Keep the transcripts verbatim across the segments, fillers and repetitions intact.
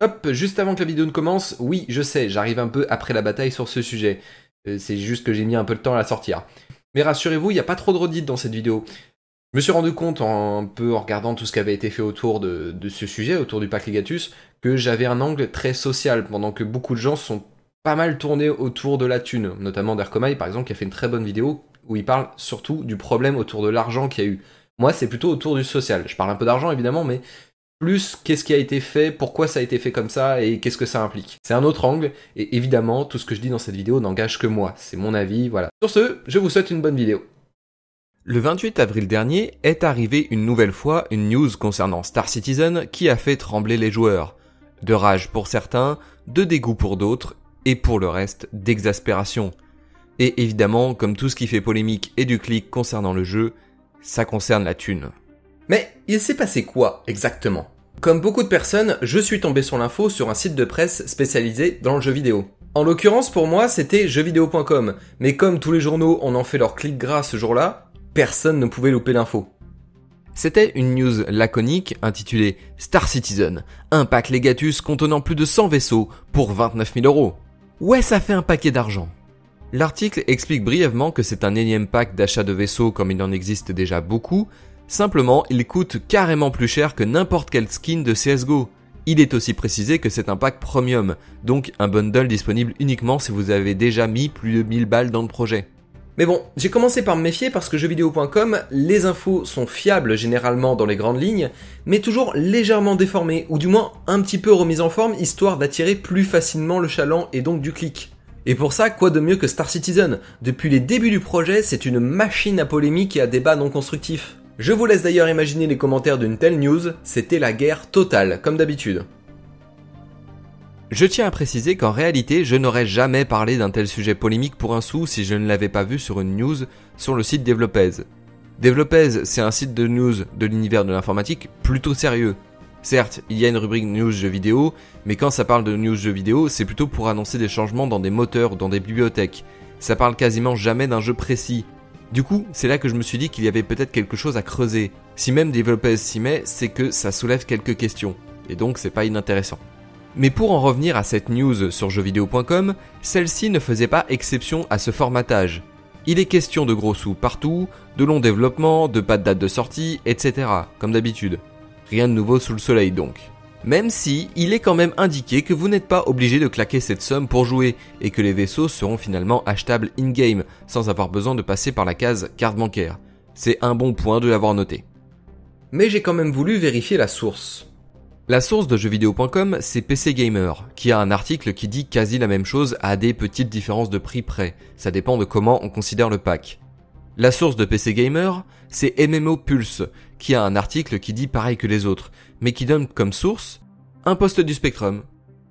Hop, juste avant que la vidéo ne commence, oui, je sais, j'arrive un peu après la bataille sur ce sujet. Euh, c'est juste que j'ai mis un peu de temps à la sortir. Mais rassurez-vous, il n'y a pas trop de redites dans cette vidéo. Je me suis rendu compte, en, un peu en regardant tout ce qui avait été fait autour de, de ce sujet, autour du pack Legatus, que j'avais un angle très social, pendant que beaucoup de gens sont pas mal tournés autour de la thune, notamment Derkomai par exemple, qui a fait une très bonne vidéo, où il parle surtout du problème autour de l'argent qu'il y a eu. Moi, c'est plutôt autour du social. Je parle un peu d'argent, évidemment, mais plus qu'est-ce qui a été fait, pourquoi ça a été fait comme ça, et qu'est-ce que ça implique. C'est un autre angle, et évidemment, tout ce que je dis dans cette vidéo n'engage que moi. C'est mon avis, voilà. Sur ce, je vous souhaite une bonne vidéo. Le vingt-huit avril dernier est arrivée une nouvelle fois une news concernant Star Citizen qui a fait trembler les joueurs. De rage pour certains, de dégoût pour d'autres, et pour le reste, d'exaspération. Et évidemment, comme tout ce qui fait polémique et du clic concernant le jeu, ça concerne la thune. Mais il s'est passé quoi exactement ? Comme beaucoup de personnes, je suis tombé sur l'info sur un site de presse spécialisé dans le jeu vidéo. En l'occurrence, pour moi, c'était jeux vidéo point com, mais comme tous les journaux en ont fait leur clic gras ce jour-là, personne ne pouvait louper l'info. C'était une news laconique intitulée Star Citizen, un pack Legatus contenant plus de cent vaisseaux pour vingt-neuf mille euros. Ouais, ça fait un paquet d'argent. L'article explique brièvement que c'est un énième pack d'achat de vaisseaux comme il en existe déjà beaucoup, simplement il coûte carrément plus cher que n'importe quel skin de C S G O. Il est aussi précisé que c'est un pack premium, donc un bundle disponible uniquement si vous avez déjà mis plus de mille balles dans le projet. Mais bon, j'ai commencé par me méfier parce que jeux vidéo point com, les infos sont fiables généralement dans les grandes lignes, mais toujours légèrement déformées, ou du moins un petit peu remises en forme, histoire d'attirer plus facilement le chaland et donc du clic. Et pour ça, quoi de mieux que Star Citizen ? Depuis les débuts du projet, c'est une machine à polémique et à débat non constructif. Je vous laisse d'ailleurs imaginer les commentaires d'une telle news, c'était la guerre totale, comme d'habitude. Je tiens à préciser qu'en réalité, je n'aurais jamais parlé d'un tel sujet polémique pour un sou si je ne l'avais pas vu sur une news sur le site Developez. Developez, c'est un site de news de l'univers de l'informatique plutôt sérieux. Certes, il y a une rubrique news jeux vidéo, mais quand ça parle de news jeux vidéo, c'est plutôt pour annoncer des changements dans des moteurs ou dans des bibliothèques. Ça parle quasiment jamais d'un jeu précis. Du coup, c'est là que je me suis dit qu'il y avait peut-être quelque chose à creuser. Si même Developez s'y met, c'est que ça soulève quelques questions. Et donc c'est pas inintéressant. Mais pour en revenir à cette news sur jeux vidéo point com, celle-ci ne faisait pas exception à ce formatage. Il est question de gros sous partout, de long développement, de pas de date de sortie, et cetera, comme d'habitude. Rien de nouveau sous le soleil donc. Même si, il est quand même indiqué que vous n'êtes pas obligé de claquer cette somme pour jouer, et que les vaisseaux seront finalement achetables in-game, sans avoir besoin de passer par la case carte bancaire. C'est un bon point de l'avoir noté. Mais j'ai quand même voulu vérifier la source. La source de jeux vidéo point com, c'est P C Gamer, qui a un article qui dit quasi la même chose à des petites différences de prix près. Ça dépend de comment on considère le pack. La source de P C Gamer, c'est M M O Pulse, qui a un article qui dit pareil que les autres, mais qui donne comme source un post du Spectrum.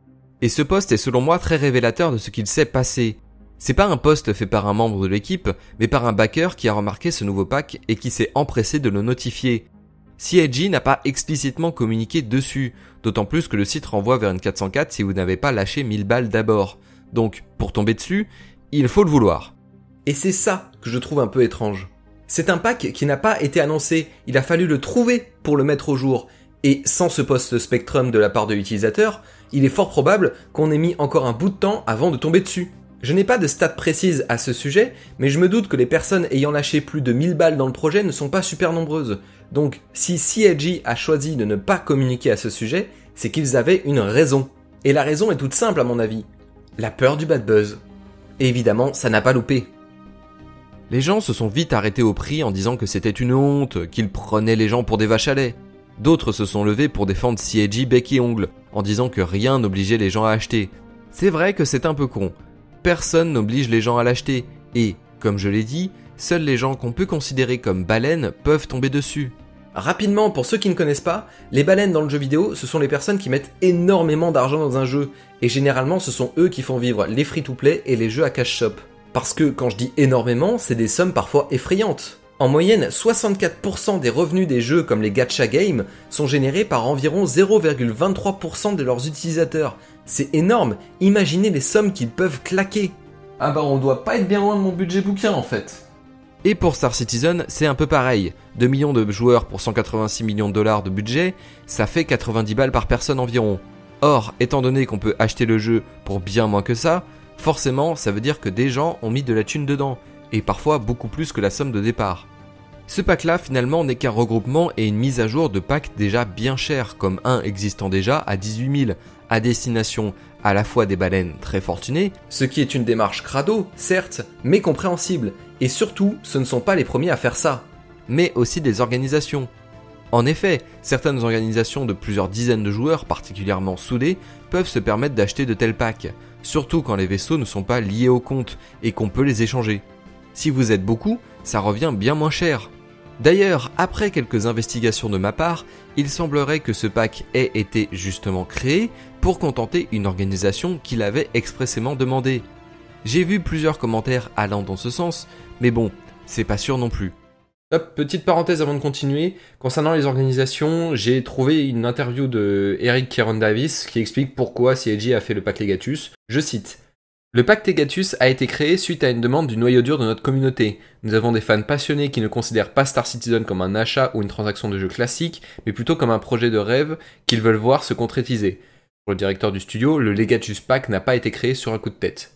Et ce post est selon moi très révélateur de ce qu'il s'est passé. C'est pas un post fait par un membre de l'équipe, mais par un backer qui a remarqué ce nouveau pack et qui s'est empressé de le notifier. C I G n'a pas explicitement communiqué dessus, d'autant plus que le site renvoie vers une quatre cent quatre si vous n'avez pas lâché mille balles d'abord. Donc, pour tomber dessus, il faut le vouloir. Et c'est ça que je trouve un peu étrange. C'est un pack qui n'a pas été annoncé, il a fallu le trouver pour le mettre au jour. Et sans ce post Spectrum de la part de l'utilisateur, il est fort probable qu'on ait mis encore un bout de temps avant de tomber dessus. Je n'ai pas de stats précises à ce sujet, mais je me doute que les personnes ayant lâché plus de mille balles dans le projet ne sont pas super nombreuses. Donc, si C I G a choisi de ne pas communiquer à ce sujet, c'est qu'ils avaient une raison. Et la raison est toute simple à mon avis. La peur du bad buzz. Et évidemment, ça n'a pas loupé. Les gens se sont vite arrêtés au prix en disant que c'était une honte, qu'ils prenaient les gens pour des vaches à lait. D'autres se sont levés pour défendre C I G bec et ongle, en disant que rien n'obligeait les gens à acheter. C'est vrai que c'est un peu con. Personne n'oblige les gens à l'acheter, et, comme je l'ai dit, seuls les gens qu'on peut considérer comme baleines peuvent tomber dessus. Rapidement, pour ceux qui ne connaissent pas, les baleines dans le jeu vidéo, ce sont les personnes qui mettent énormément d'argent dans un jeu, et généralement ce sont eux qui font vivre les free-to-play et les jeux à cash shop. Parce que quand je dis énormément, c'est des sommes parfois effrayantes. En moyenne, soixante-quatre pour cent des revenus des jeux comme les gacha games sont générés par environ zéro virgule vingt-trois pour cent de leurs utilisateurs. C'est énorme, imaginez les sommes qu'ils peuvent claquer. Ah bah on doit pas être bien loin de mon budget bouquin en fait. Et pour Star Citizen, c'est un peu pareil. deux millions de joueurs pour cent quatre-vingt-six millions de dollars de budget, ça fait quatre-vingt-dix balles par personne environ. Or, étant donné qu'on peut acheter le jeu pour bien moins que ça, forcément ça veut dire que des gens ont mis de la thune dedans, et parfois beaucoup plus que la somme de départ. Ce pack là finalement n'est qu'un regroupement et une mise à jour de packs déjà bien chers, comme un existant déjà à dix-huit mille, à destination à la fois des baleines très fortunées, ce qui est une démarche crado, certes, mais compréhensible, et surtout ce ne sont pas les premiers à faire ça, mais aussi des organisations. En effet, certaines organisations de plusieurs dizaines de joueurs particulièrement soudés peuvent se permettre d'acheter de tels packs, surtout quand les vaisseaux ne sont pas liés au compte et qu'on peut les échanger. Si vous êtes beaucoup, ça revient bien moins cher. D'ailleurs, après quelques investigations de ma part, il semblerait que ce pack ait été justement créé pour contenter une organisation qui l'avait expressément demandé. J'ai vu plusieurs commentaires allant dans ce sens, mais bon, c'est pas sûr non plus. Hop, petite parenthèse avant de continuer, concernant les organisations, j'ai trouvé une interview de Eric Kieron Davis qui explique pourquoi C I G a fait le pack Legatus. Je cite: le pack Legatus a été créé suite à une demande du noyau dur de notre communauté. Nous avons des fans passionnés qui ne considèrent pas Star Citizen comme un achat ou une transaction de jeu classique, mais plutôt comme un projet de rêve qu'ils veulent voir se concrétiser. Pour le directeur du studio, le Legatus Pack n'a pas été créé sur un coup de tête.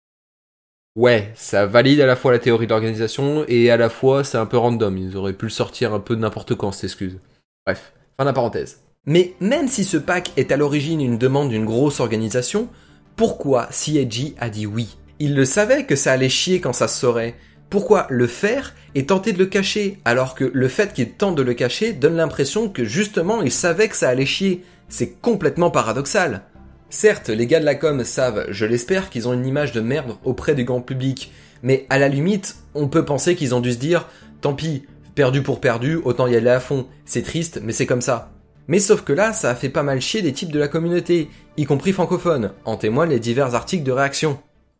Ouais, ça valide à la fois la théorie de l'organisation et à la fois c'est un peu random. Ils auraient pu le sortir un peu de n'importe quand, cette excuse. Bref, fin de la parenthèse. Mais même si ce pack est à l'origine une demande d'une grosse organisation, pourquoi C I G a dit oui? Il le savait que ça allait chier quand ça se saurait. Pourquoi le faire et tenter de le cacher, alors que le fait qu'il tente de le cacher donne l'impression que justement il savait que ça allait chier? C'est complètement paradoxal. Certes, les gars de la com savent, je l'espère, qu'ils ont une image de merde auprès du grand public, mais à la limite, on peut penser qu'ils ont dû se dire « tant pis, perdu pour perdu, autant y aller à fond, c'est triste, mais c'est comme ça ». Mais sauf que là, ça a fait pas mal chier des types de la communauté, y compris francophones, en témoignent les divers articles de réaction.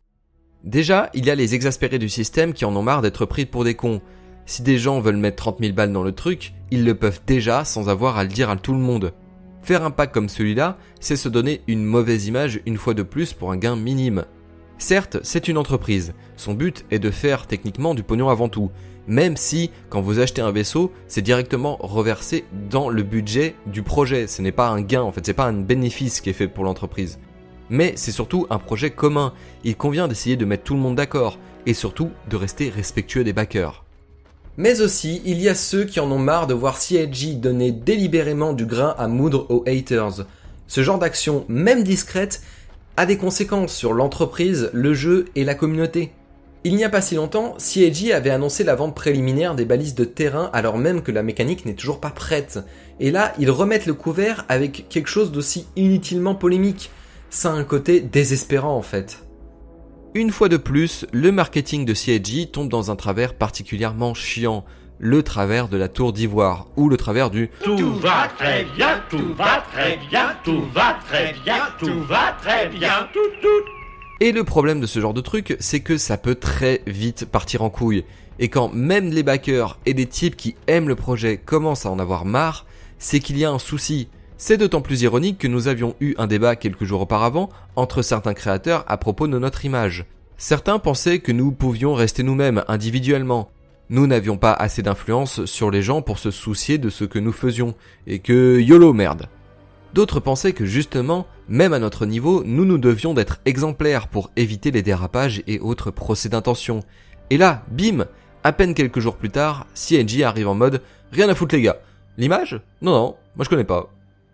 Déjà, il y a les exaspérés du système qui en ont marre d'être pris pour des cons. Si des gens veulent mettre trente mille balles dans le truc, ils le peuvent déjà sans avoir à le dire à tout le monde. Faire un pack comme celui-là, c'est se donner une mauvaise image une fois de plus pour un gain minime. Certes, c'est une entreprise, son but est de faire techniquement du pognon avant tout, même si, quand vous achetez un vaisseau, c'est directement reversé dans le budget du projet, ce n'est pas un gain en fait, c'est pas un bénéfice qui est fait pour l'entreprise. Mais c'est surtout un projet commun, il convient d'essayer de mettre tout le monde d'accord, et surtout de rester respectueux des backers. Mais aussi, il y a ceux qui en ont marre de voir C I G donner délibérément du grain à moudre aux haters. Ce genre d'action, même discrète, a des conséquences sur l'entreprise, le jeu et la communauté. Il n'y a pas si longtemps, C I G avait annoncé la vente préliminaire des balises de terrain alors même que la mécanique n'est toujours pas prête. Et là, ils remettent le couvert avec quelque chose d'aussi inutilement polémique. Ça a un côté désespérant en fait. Une fois de plus, le marketing de C I G tombe dans un travers particulièrement chiant, le travers de la tour d'ivoire, ou le travers du « tout va très bien, tout va très bien, tout va très bien, tout va très bien, tout tout ». Et le problème de ce genre de truc, c'est que ça peut très vite partir en couille, et quand même les backers et des types qui aiment le projet commencent à en avoir marre, c'est qu'il y a un souci. C'est d'autant plus ironique que nous avions eu un débat quelques jours auparavant entre certains créateurs à propos de notre image. Certains pensaient que nous pouvions rester nous-mêmes individuellement. Nous n'avions pas assez d'influence sur les gens pour se soucier de ce que nous faisions, et que YOLO merde. D'autres pensaient que justement, même à notre niveau, nous nous devions d'être exemplaires pour éviter les dérapages et autres procès d'intention. Et là, bim, à peine quelques jours plus tard, C I G arrive en mode « rien à foutre les gars. L'image ? Non, non, moi je connais pas. »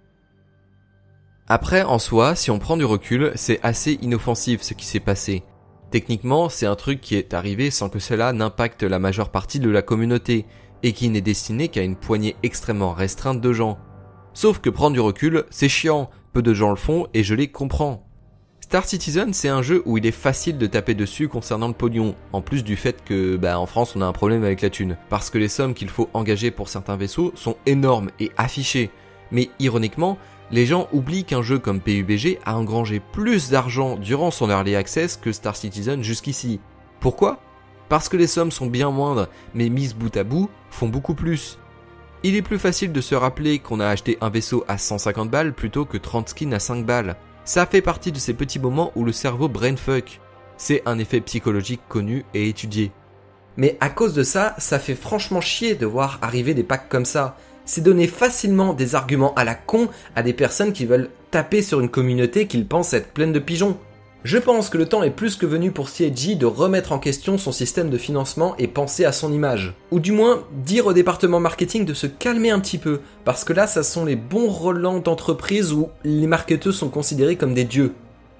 Après, en soi, si on prend du recul, c'est assez inoffensif ce qui s'est passé. Techniquement, c'est un truc qui est arrivé sans que cela n'impacte la majeure partie de la communauté, et qui n'est destiné qu'à une poignée extrêmement restreinte de gens. Sauf que prendre du recul, c'est chiant, peu de gens le font et je les comprends. Star Citizen, c'est un jeu où il est facile de taper dessus concernant le pognon, en plus du fait que, bah, en France, on a un problème avec la thune, parce que les sommes qu'il faut engager pour certains vaisseaux sont énormes et affichées. Mais ironiquement, les gens oublient qu'un jeu comme P U B G a engrangé plus d'argent durant son early access que Star Citizen jusqu'ici. Pourquoi ? Parce que les sommes sont bien moindres, mais mises bout à bout, font beaucoup plus. Il est plus facile de se rappeler qu'on a acheté un vaisseau à cent cinquante balles plutôt que trente skins à cinq balles. Ça fait partie de ces petits moments où le cerveau brainfuck. C'est un effet psychologique connu et étudié. Mais à cause de ça, ça fait franchement chier de voir arriver des packs comme ça. C'est donner facilement des arguments à la con à des personnes qui veulent taper sur une communauté qu'ils pensent être pleine de pigeons. Je pense que le temps est plus que venu pour C I G de remettre en question son système de financement et penser à son image. Ou du moins, dire au département marketing de se calmer un petit peu, parce que là, ça sont les bons relents d'entreprise où les marketeurs sont considérés comme des dieux.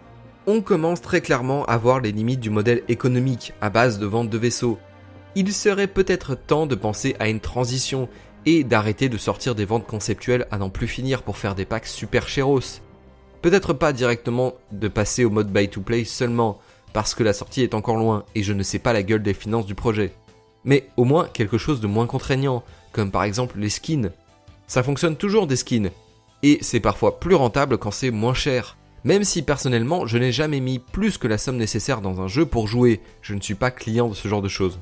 On commence très clairement à voir les limites du modèle économique à base de vente de vaisseaux. Il serait peut-être temps de penser à une transition et d'arrêter de sortir des ventes conceptuelles à n'en plus finir pour faire des packs super chéros. Peut-être pas directement de passer au mode buy to play seulement, parce que la sortie est encore loin et je ne sais pas la gueule des finances du projet. Mais au moins quelque chose de moins contraignant, comme par exemple les skins. Ça fonctionne toujours des skins, et c'est parfois plus rentable quand c'est moins cher. Même si personnellement je n'ai jamais mis plus que la somme nécessaire dans un jeu pour jouer, je ne suis pas client de ce genre de choses.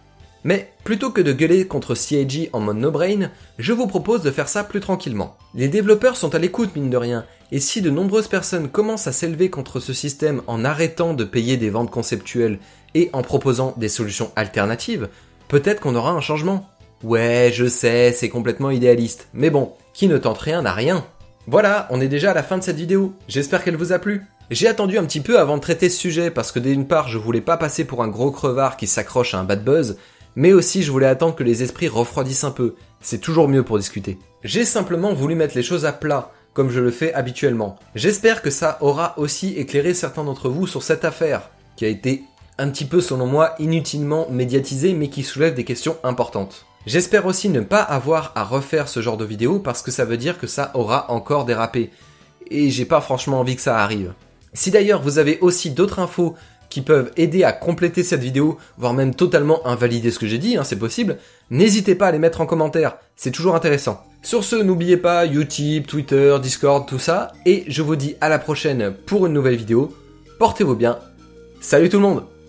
Mais plutôt que de gueuler contre C I G en mode no-brain, je vous propose de faire ça plus tranquillement. Les développeurs sont à l'écoute mine de rien, et si de nombreuses personnes commencent à s'élever contre ce système en arrêtant de payer des ventes conceptuelles et en proposant des solutions alternatives, peut-être qu'on aura un changement. Ouais, je sais, c'est complètement idéaliste, mais bon, qui ne tente rien n'a rien. Voilà, on est déjà à la fin de cette vidéo, j'espère qu'elle vous a plu. J'ai attendu un petit peu avant de traiter ce sujet parce que d'une part je voulais pas passer pour un gros crevard qui s'accroche à un bad buzz, mais aussi je voulais attendre que les esprits refroidissent un peu, c'est toujours mieux pour discuter. J'ai simplement voulu mettre les choses à plat, comme je le fais habituellement. J'espère que ça aura aussi éclairé certains d'entre vous sur cette affaire, qui a été un petit peu selon moi inutilement médiatisée mais qui soulève des questions importantes. J'espère aussi ne pas avoir à refaire ce genre de vidéo parce que ça veut dire que ça aura encore dérapé. Et j'ai pas franchement envie que ça arrive. Si d'ailleurs vous avez aussi d'autres infos qui peuvent aider à compléter cette vidéo, voire même totalement invalider ce que j'ai dit, hein, c'est possible, n'hésitez pas à les mettre en commentaire, c'est toujours intéressant. Sur ce, n'oubliez pas Utip, Twitter, Discord, tout ça, et je vous dis à la prochaine pour une nouvelle vidéo. Portez-vous bien, salut tout le monde!